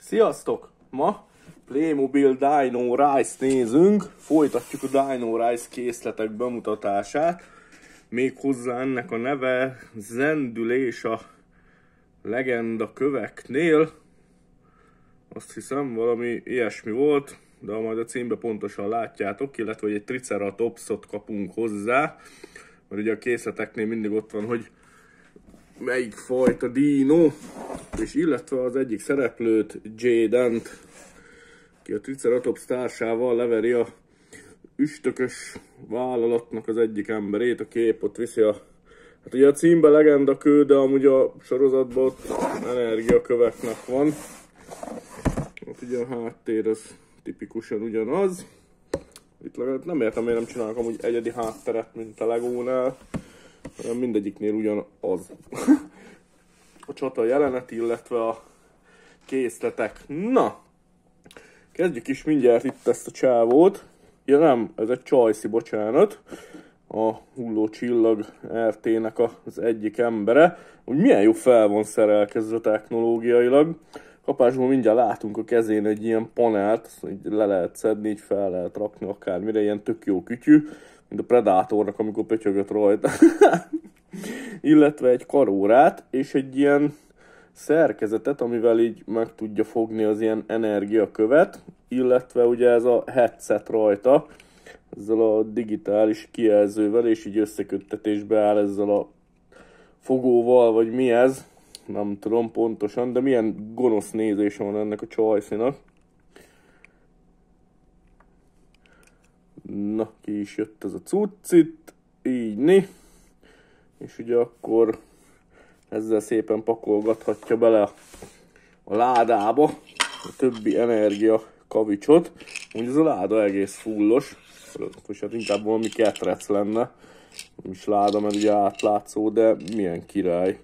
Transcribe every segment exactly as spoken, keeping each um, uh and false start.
Sziasztok! Ma Playmobil Dino Rise nézünk, folytatjuk a Dino Rise készletek bemutatását. Méghozzá ennek a neve Zendülés a legenda köveknél. Azt hiszem valami ilyesmi volt, de majd a címbe pontosan látjátok, illetve hogy egy Triceratopsot kapunk hozzá. Mert ugye a készleteknél mindig ott van, hogy melyik fajta dino, és illetve az egyik szereplőt, Jaden-t, ki a Triceratops társával leveri a üstökös vállalatnak az egyik emberét, a kép ott viszi a... Hát ugye a címben legenda kő, de amúgy a sorozatban ott energiaköveknek van. Ott ugye a háttér az tipikusan ugyanaz. Itt legalább nem értem, miért nem csinálnak amúgy egyedi hátteret, mint a Legónál. Mindegyiknél ugyanaz. A csata jelenet, illetve a készletek. Na! Kezdjük is mindjárt itt ezt a csávót. Ja nem, ez egy Csajci, bocsánat. A Hulló Csillag er té-nek az egyik embere. Úgy milyen jó fel van szerelkezve technológiailag. Kapásból mindjárt látunk a kezén egy ilyen panelt, így le lehet szedni, így fel lehet rakni akármire, ilyen tök jó kütyű, mint a Predatornak, amikor pötyögött rajta. Illetve egy karórát, és egy ilyen szerkezetet, amivel így meg tudja fogni az ilyen energiakövet, illetve ugye ez a headset rajta, ezzel a digitális kijelzővel, és így összeköttetésbe áll ezzel a fogóval, vagy mi ez, nem tudom pontosan, de milyen gonosz nézése van ennek a Csajcinak. Na, ki is jött ez a cuccit, így né. És ugye akkor ezzel szépen pakolgathatja bele a, a ládába a többi energia kavicsot. Úgy ez a láda egész fullos, és hát inkább valami ketrec lenne, nem is láda, mert ugye átlátszó, de milyen király.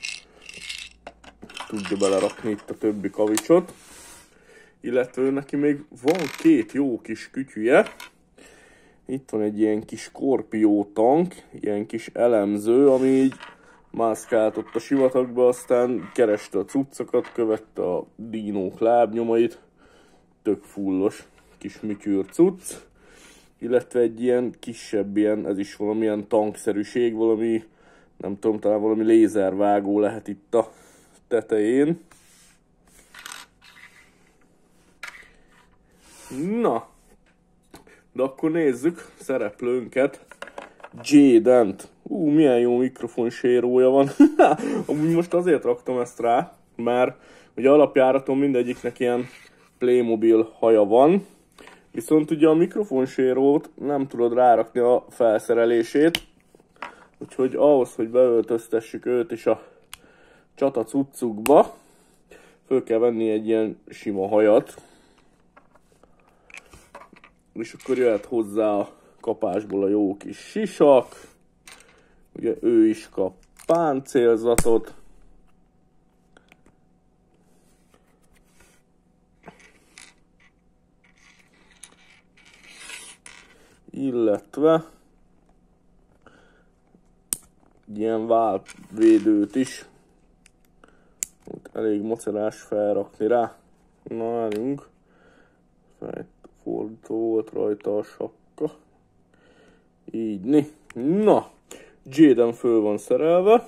Tudja belerakni itt a többi kavicsot. Illetve neki még van két jó kis kütyüje. Itt van egy ilyen kis Scorpio tank, ilyen kis elemző, ami így mászkált ott a sivatagba, aztán kereste a cuccokat, követte a dinók lábnyomait. Tök fullos kis műtyűr cucc. Illetve egy ilyen kisebb, ilyen, ez is valamilyen tankszerűség, valami, nem tudom, talán valami lézervágó lehet itt a tetején. Na, de akkor nézzük szereplőnket, Jaden-t. Ú, milyen jó mikrofonsérója van. Amúgy most azért raktam ezt rá, mert ugye alapjáraton mindegyiknek ilyen Playmobil haja van, viszont ugye a mikrofonsérót nem tudod rárakni a felszerelését, úgyhogy ahhoz, hogy beöltöztessük őt is a csata cuccukba, föl kell venni egy ilyen sima hajat, és akkor jöhet hozzá a kapásból a jó kis sisak, ugye ő is kap páncélzatot, illetve ilyen válvédőt is. Ott elég macerás felrakni rá. Na, állunk. Fejfordító volt rajta a sapka. Így, né. Na, Jaden föl van szerelve.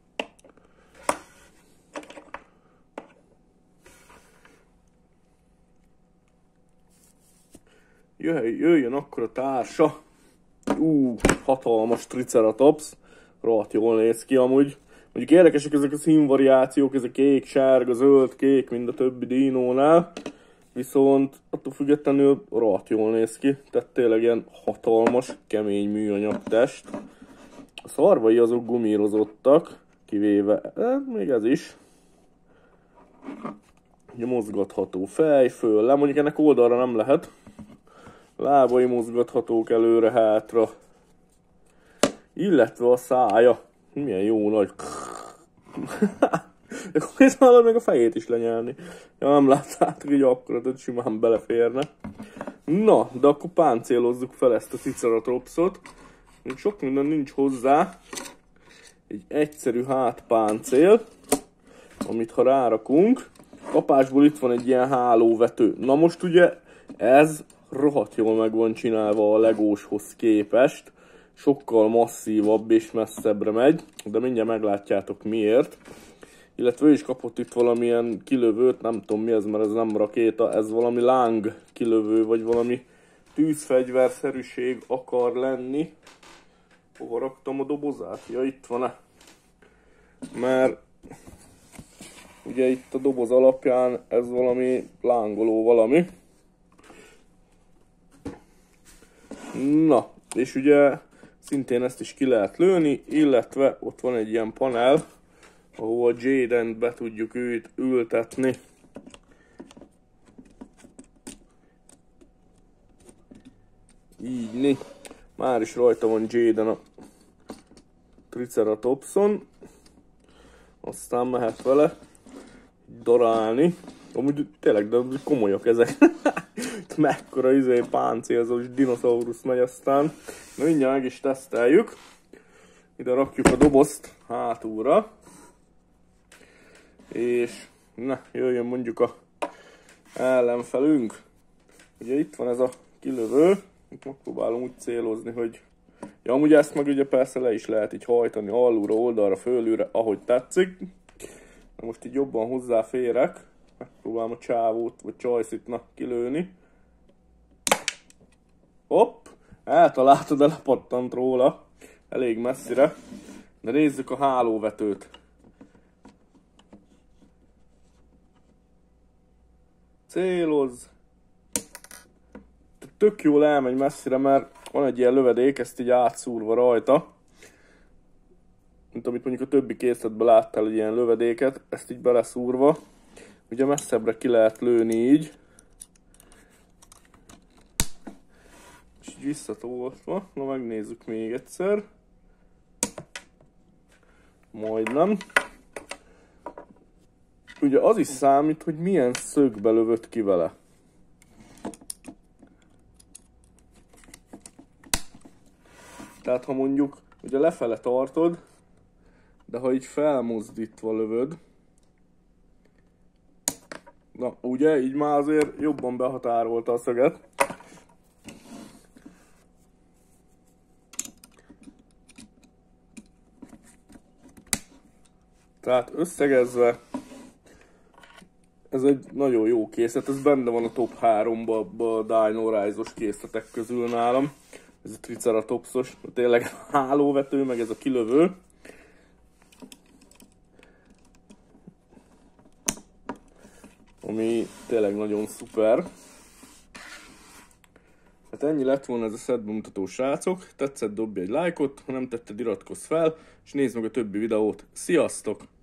Jöjjön akkor a társa. Ú, hatalmas Triceratops. Rohadt jól néz ki amúgy. Mondjuk érdekesek ezek a színvariációk, ez a kék, sárga, zöld, kék, mind a többi dinónál. Viszont attól függetlenül rohadt jól néz ki. Tehát tényleg ilyen hatalmas, kemény műanyag test. A szarvai azok gumírozottak, kivéve, eh, még ez is. Ugye mozgatható fej, föl, le, mondjuk ennek oldalra nem lehet. Lábai mozgathatók előre-hátra. Illetve a szája. Milyen jó nagy. De konkrétan meg a fejét is lenyelni. Ja, nem láttátok, hogy akkor hogy simán beleférne. Na, de akkor páncélozzuk fel ezt a Triceratopsot. Még sok minden nincs hozzá. Egy egyszerű hátpáncél, amit ha rárakunk, kapásból itt van egy ilyen hálóvető. Na most ugye ez rohadt jól meg van csinálva a legóshoz képest. Sokkal masszívabb és messzebbre megy, de mindjárt meglátjátok miért. Illetve ő is kapott itt valamilyen kilövőt, nem tudom mi ez, mert ez nem rakéta, ez valami láng kilövő, vagy valami tűzfegyverszerűség akar lenni. Hova raktam a dobozát? Ja, itt van-e? Mert ugye itt a doboz alapján ez valami lángoló valami. Na, és ugye szintén ezt is ki lehet lőni, illetve ott van egy ilyen panel, ahol a Jaden-t be tudjuk őt ültetni. Így, már is rajta van Jaden a Triceratopson. Aztán mehet vele darálni. Amúgy tényleg, de komolyak ezek. Mekkora izé páncélzós dinoszaurusz megy aztán. Na mindjárt meg is teszteljük. Ide rakjuk a dobozt hátulra. És na, jöjjön mondjuk a ellenfelünk. Ugye itt van ez a kilövő. Itt megpróbálom úgy célozni, hogy... Ja, amúgy ezt meg ugye persze le is lehet így hajtani alulra, oldalra, fölülre, ahogy tetszik. Na most így jobban hozzáférek. Megpróbálom a csávót, vagy csajszit, na, kilőni. Hopp! Eltaláltad, de lepattant róla. Elég messzire. De nézzük a hálóvetőt. Célozz! Tök jól elmegy messzire, mert van egy ilyen lövedék, ezt így átszúrva rajta. Mint amit mondjuk a többi készletben láttál, egy ilyen lövedéket, ezt így beleszúrva. Ugye messzebbre ki lehet lőni így. És így visszatolva. Na megnézzük még egyszer. Majdnem. Ugye az is számít, hogy milyen szögbe lövött ki vele. Tehát ha mondjuk ugye lefele tartod, de ha így felmozdítva lövöd, na ugye, így már azért jobban behatárolta a szöget. Tehát összegezve, ez egy nagyon jó készlet, ez benne van a top háromba a Dino Rise-os készletek közül nálam. Ez a Triceratopsos, tényleg hálóvető, meg ez a kilövő. Ami tényleg nagyon szuper. Hát ennyi lett volna ez a set bemutató, srácok. Tetszett, dobj egy lájkot, ha nem tetted, iratkozz fel, és nézd meg a többi videót. Sziasztok!